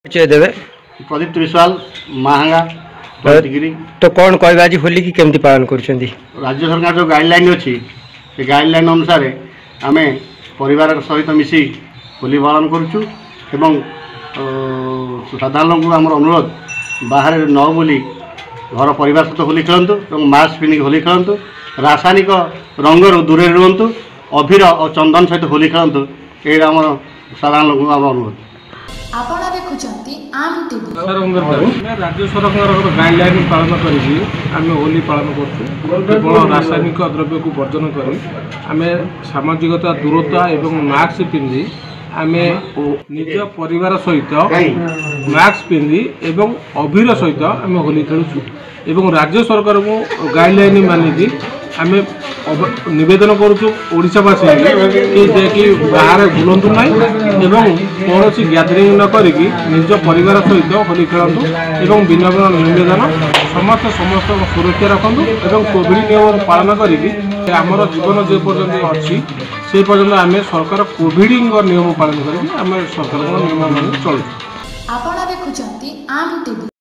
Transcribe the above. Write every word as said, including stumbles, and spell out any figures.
परिचय देवे। प्रदीप्त विश्वाल महांगा डिग्री। तो कौन कहबा आज होली की केमती पालन कर राज्य सरकार जो गाइडलाइन अच्छी से गाइडलाइन अनुसार आम परिवार सहित मिसी होली पालन करुँ एवं साधारण लोक आम अनुरोध बाहर न बुली घर परिवार सहित होली खेलतु और मास्क पिंधि होली खेलतु, रासायनिक रंगर दूरे रुहतु, अभीर और चंदन सहित होली खेलतु। ये आम साधारण लोक आम अनुरोध। आपण देखुचंती आम टीवी। राज्य सरकार गाइडलाइन पालन करी आम होली पालन करूँ। रासायनिक द्रव्य को वर्जन करी आम सामाजिकता दूरता एवं मास्क पिंधि आम निज परिवार सहित मास्क पिंधि एवं अभीर सहित आम होली खेलुँ एवं राज्य सरकार को गाइडलाइन मानिकी आम निवेदन करुवासी कि कि बाहर बुलंतु ना एवं कौन गैदरिंग न करिकी निज परिवार सहित होली खेलतु एवं विनम्र निवेदन समस्त समस्त सुरक्षा रखु एवं कोविड नियम पालन करिकी आमर जीवन जे पर्यंत अच्छी से पर्यंत आम सरकार कोविड नियम पालन करें आम सरकार नियम मान चलु। आपण देखुचंती आम टीवी।